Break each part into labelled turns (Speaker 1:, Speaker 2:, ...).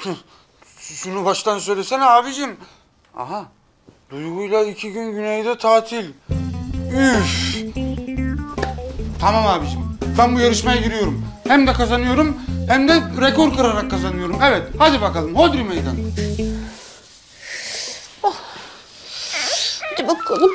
Speaker 1: Şunu baştan söylesene abicim. Aha. Duygu'yla 2 gün güneyde tatil. Üf. Tamam abicim. Ben bu yarışmaya giriyorum. Hem de kazanıyorum hem de rekor kırarak kazanıyorum. Evet. Hadi bakalım. Hodri meydan.
Speaker 2: Oh. Hadi bakalım.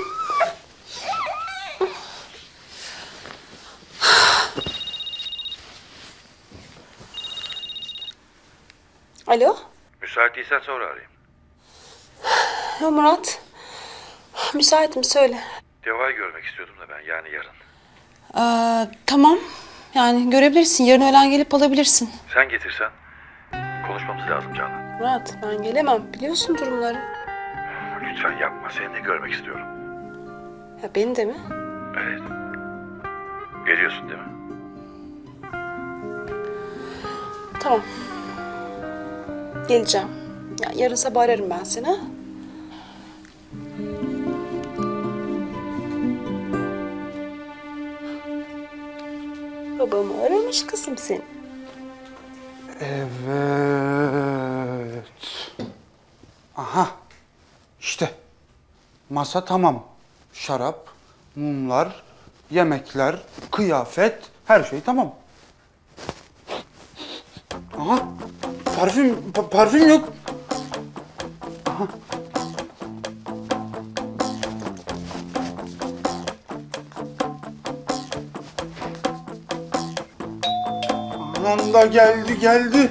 Speaker 2: Alo?
Speaker 3: Müsait değilsen sonra arayayım.
Speaker 2: Ya Murat. Müsaitim, söyle.
Speaker 3: Deva'yı görmek istiyordum da ben, yani yarın.
Speaker 2: Tamam. Yani görebilirsin. Yarın öğlen gelip alabilirsin.
Speaker 3: Sen getirsen konuşmamız lazım Canan.
Speaker 2: Murat, ben gelemem. Biliyorsun durumları.
Speaker 3: Lütfen yapma, seni de görmek istiyorum.
Speaker 2: Ya beni de mi?
Speaker 3: Evet. Geliyorsun değil mi?
Speaker 2: Tamam. Geleceğim. Ya yarın sabah ararım ben seni, ha? Babamı aramış kızım seni.
Speaker 1: Evet. Aha. İşte. Masa tamam. Şarap, mumlar, yemekler, kıyafet, her şey tamam. Aha. Parfüm yok. Aha. Anam da geldi.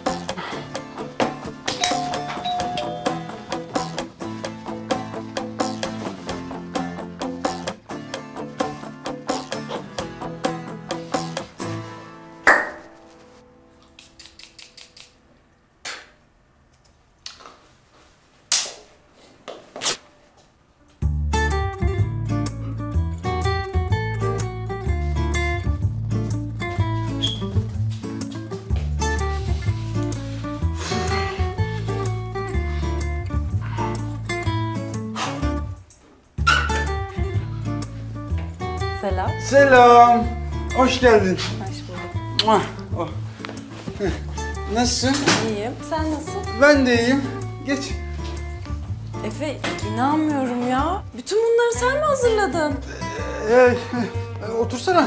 Speaker 4: Selam.
Speaker 1: Selam. Hoş geldin.
Speaker 4: Hoş bulduk.
Speaker 1: Muah, oh. Nasılsın?
Speaker 4: İyiyim. Sen nasılsın?
Speaker 1: Ben de iyiyim. Geç.
Speaker 4: Efe, inanmıyorum ya. Bütün bunları sen mi hazırladın?
Speaker 1: Otursana.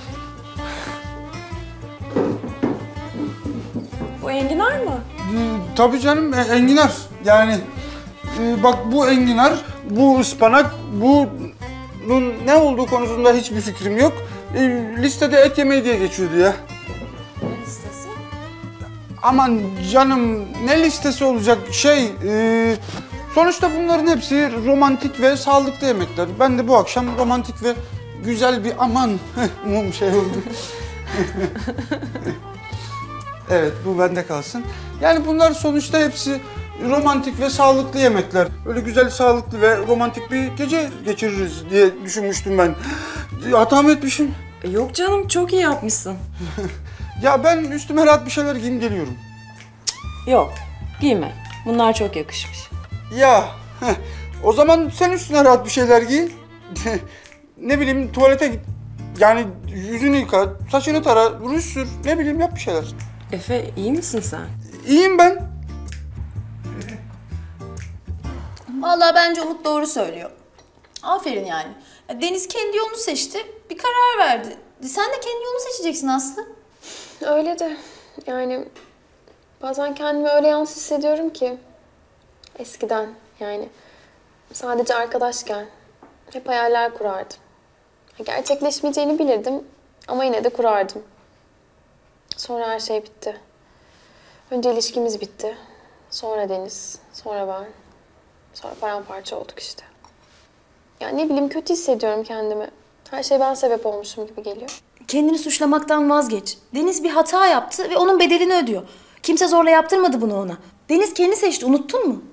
Speaker 4: Bu enginar mı?
Speaker 1: Tabii canım, enginar. Yani bak, bu enginar, bu ıspanak, bunun ne olduğu konusunda hiçbir fikrim yok. Listede et yemeği diye geçiyordu ya.
Speaker 4: Ne listesi?
Speaker 1: Aman canım, ne listesi olacak sonuçta bunların hepsi romantik ve sağlıklı yemekler. Ben de bu akşam romantik ve güzel bir mum şey oldu. Evet, bu bende kalsın. Yani bunlar sonuçta hepsi romantik ve sağlıklı yemekler. Öyle güzel, sağlıklı ve romantik bir gece geçiririz diye düşünmüştüm ben. Hata mı etmişim?
Speaker 4: Yok canım, çok iyi yapmışsın.
Speaker 1: Ya ben üstüme rahat bir şeyler giyeyim geliyorum.
Speaker 4: Yok, giyme. Bunlar çok yakışmış.
Speaker 1: Ya o zaman sen üstüne rahat bir şeyler giy. Ne bileyim, tuvalete git. Yani yüzünü yıka, saçını tara, ruj sür. Ne bileyim, yap bir şeyler.
Speaker 4: Efe, iyi misin sen?
Speaker 1: İyiyim ben.
Speaker 5: Vallahi bence Umut doğru söylüyor. Aferin yani. Ya Deniz kendi yolunu seçti, bir karar verdi. Sen de kendi yolunu seçeceksin Aslı.
Speaker 6: Öyle de yani bazen kendimi öyle yalnız hissediyorum ki. Eskiden yani sadece arkadaşken hep hayaller kurardım. Gerçekleşmeyeceğini bilirdim ama yine de kurardım. Sonra her şey bitti. Önce ilişkimiz bitti. Sonra Deniz, sonra ben. Sonra paramparça olduk işte. Yani ne bileyim, kötü hissediyorum kendimi. Her şey ben sebep olmuşum gibi geliyor.
Speaker 5: Kendini suçlamaktan vazgeç. Deniz bir hata yaptı ve onun bedelini ödüyor. Kimse zorla yaptırmadı bunu ona. Deniz kendi seçti, unuttun mu?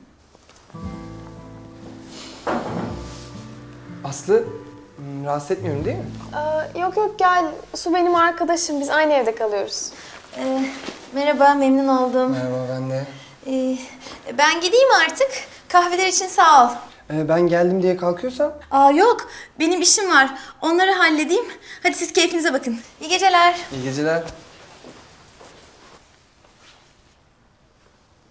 Speaker 7: Aslı, rahatsız etmiyorum değil mi?
Speaker 6: Yok gel. Su benim arkadaşım. Biz aynı evde kalıyoruz.
Speaker 5: Merhaba, memnun oldum.
Speaker 7: Merhaba, ben de.
Speaker 5: Ben gideyim artık. Kahveler için sağ ol.
Speaker 7: Ben geldim diye kalkıyorsam?
Speaker 5: Yok, benim işim var. Onları halledeyim. Hadi siz keyfinize bakın. İyi geceler.
Speaker 7: İyi geceler.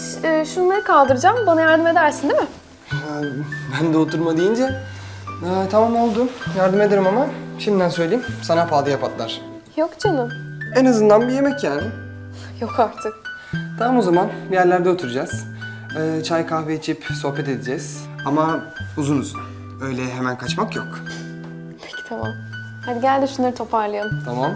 Speaker 6: şunları kaldıracağım. Bana yardım edersin değil mi?
Speaker 7: Ben de oturma deyince... tamam oldu. Yardım ederim ama şimdiden söyleyeyim. Sana pahalıya patlar.
Speaker 6: Yok canım.
Speaker 7: En azından bir yemek yani.
Speaker 6: Yok artık.
Speaker 7: Tamam o zaman bir yerlerde oturacağız. Çay kahve içip sohbet edeceğiz. Ama uzun uzun. Öyle hemen kaçmak yok.
Speaker 6: Peki tamam. Hadi gel de şunları toparlayalım.
Speaker 7: Tamam.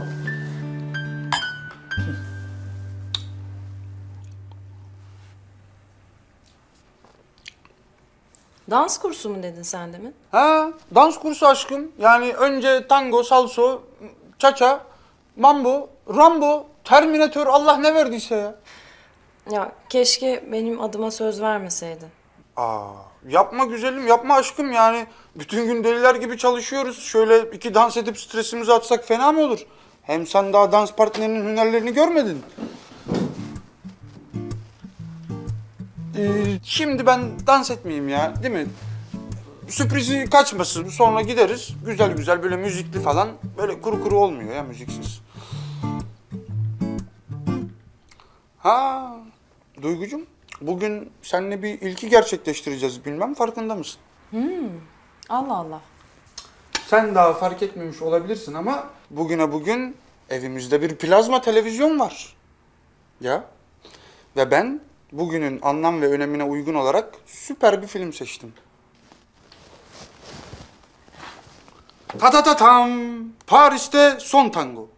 Speaker 4: Dans kursu mu dedin sen demin?
Speaker 1: Ha, dans kursu aşkım. Yani önce tango, salso, cha-cha, mambo, rambo, terminatör, Allah ne verdiyse ya.
Speaker 4: Ya keşke benim adıma söz vermeseydin.
Speaker 1: Yapma güzelim, yapma aşkım yani. Bütün gün deliler gibi çalışıyoruz. Şöyle 2 dans edip stresimizi atsak fena mı olur? Hem sen daha dans partnerinin hünerlerini görmedin. Şimdi ben dans etmeyeyim ya, değil mi? Sürprizi kaçmasın, sonra gideriz. Güzel güzel böyle müzikli falan. Böyle kuru kuru olmuyor ya müziksiz. Ha, Duygucuğum, bugün seninle bir ilki gerçekleştireceğiz. Bilmem farkında mısın?
Speaker 4: Allah Allah.
Speaker 1: Sen daha fark etmemiş olabilirsin ama bugüne bugün evimizde bir plazma televizyon var. Ya. Ve ben bugünün anlam ve önemine uygun olarak süper bir film seçtim. Ta ta ta tam. Paris'te son tango.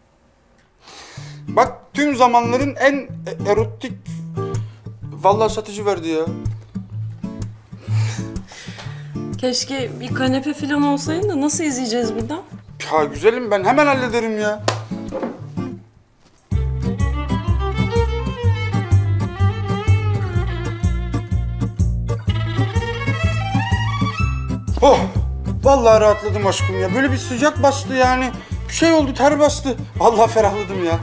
Speaker 1: Bak tüm zamanların en erotik... Vallahi satıcı verdi ya.
Speaker 4: Keşke bir kanepe falan olsaydı da nasıl izleyeceğiz buradan?
Speaker 1: Ya güzelim ben hemen hallederim ya. Oh! Vallahi rahatladım aşkım ya. Böyle bir sıcak bastı yani. Bir şey oldu, ter bastı. Vallahi ferahladım ya.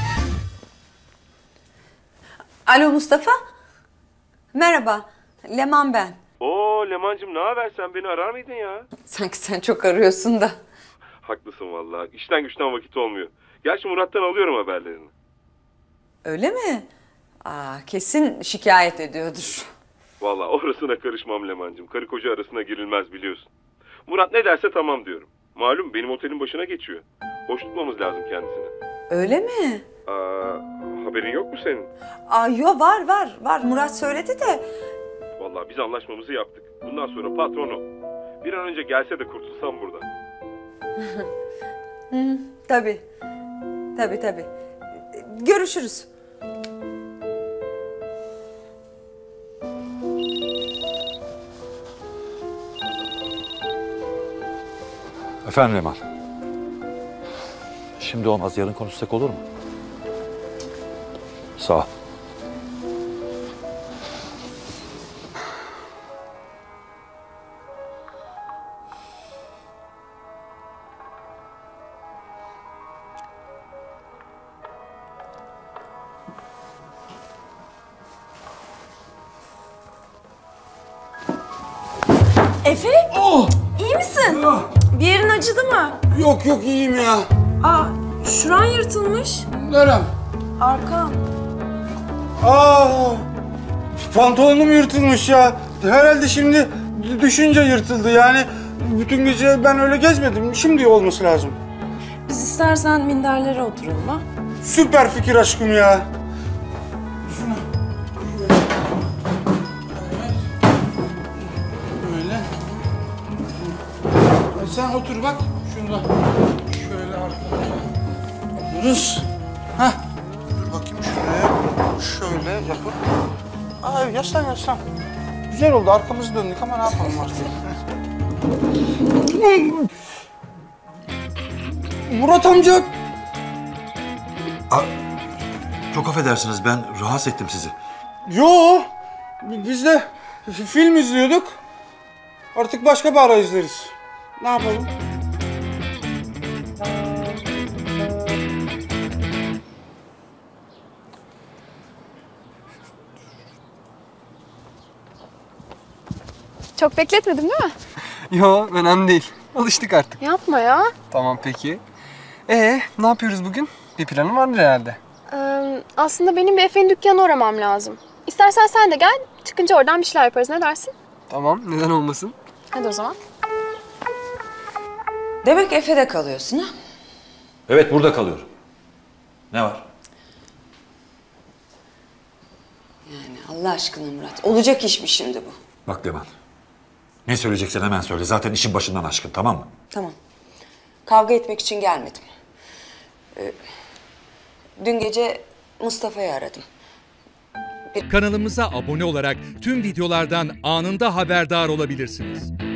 Speaker 8: Alo Mustafa. Merhaba. Leman ben.
Speaker 9: Oo Leman'cığım ne haber, sen beni arar mıydın ya?
Speaker 8: Sanki sen çok arıyorsun da.
Speaker 9: Haklısın vallahi. İşten güçten vakit olmuyor. Gerçi Murat'tan alıyorum haberlerini.
Speaker 8: Öyle mi? Kesin şikayet ediyordur.
Speaker 9: Vallahi orasına karışmam Leman'cığım. Karı koca arasına girilmez biliyorsun. Murat ne derse tamam diyorum. Malum benim otelin başına geçiyor. Hoş tutmamız lazım kendisini.
Speaker 8: Öyle mi?
Speaker 9: Haberin yok mu senin?
Speaker 8: Yo var. Murat söyledi de.
Speaker 9: Vallahi biz anlaşmamızı yaptık. Bundan sonra patron o. Bir an önce gelse de kurtulsam buradan.
Speaker 8: Tabii. Görüşürüz.
Speaker 3: Efendim Leman. Şimdi olmaz, yarın konuşsak olur mu? Sağ ol.
Speaker 4: Efe? İyi misin? Bir yerin acıdı mı?
Speaker 1: Yok iyiyim ya.
Speaker 4: Şuran yırtılmış.
Speaker 1: Nerem?
Speaker 4: Arkan.
Speaker 1: Pantolonum yırtılmış ya. Herhalde şimdi düşünce yırtıldı yani. Bütün gece ben öyle gezmedim. Şimdi olması lazım.
Speaker 4: Biz istersen minderlere oturalım ha.
Speaker 1: Süper fikir aşkım ya. Şunu. Böyle. Sen otur bak. Şurada. Şöyle arkada. Otururuz. Hah. Dur bakayım şuraya. Şöyle yapıp. Yaslan. Güzel oldu. Arkamızı döndük ama ne yapalım artık. Murat amca.
Speaker 3: Çok affedersiniz, ben rahatsız ettim sizi.
Speaker 1: Yo, biz de film izliyorduk. Artık başka bir ara izleriz. Ne yapalım?
Speaker 6: Çok bekletmedim değil mi?
Speaker 7: Yo, önemli değil. Alıştık artık.
Speaker 6: Yapma ya.
Speaker 7: Tamam peki. Ne yapıyoruz bugün? Bir planın vardır herhalde.
Speaker 6: Aslında benim bir Efe'nin dükkanına uğramam lazım. İstersen sen de gel. Çıkınca oradan bir şeyler yaparız. Ne dersin?
Speaker 7: Tamam, neden olmasın?
Speaker 6: Hadi o zaman.
Speaker 8: Demek Efe'de kalıyorsun ha?
Speaker 3: Evet, burada kalıyorum. Ne var?
Speaker 8: Yani Allah aşkına Murat. Olacak iş mi şimdi bu?
Speaker 3: Bak Leman. Ne söyleyeceksen hemen söyle. Zaten işin başından aşkın, tamam mı?
Speaker 8: Tamam. Kavga etmek için gelmedim. Dün gece Mustafa'yı aradım.
Speaker 10: Kanalımıza abone olarak tüm videolardan anında haberdar olabilirsiniz.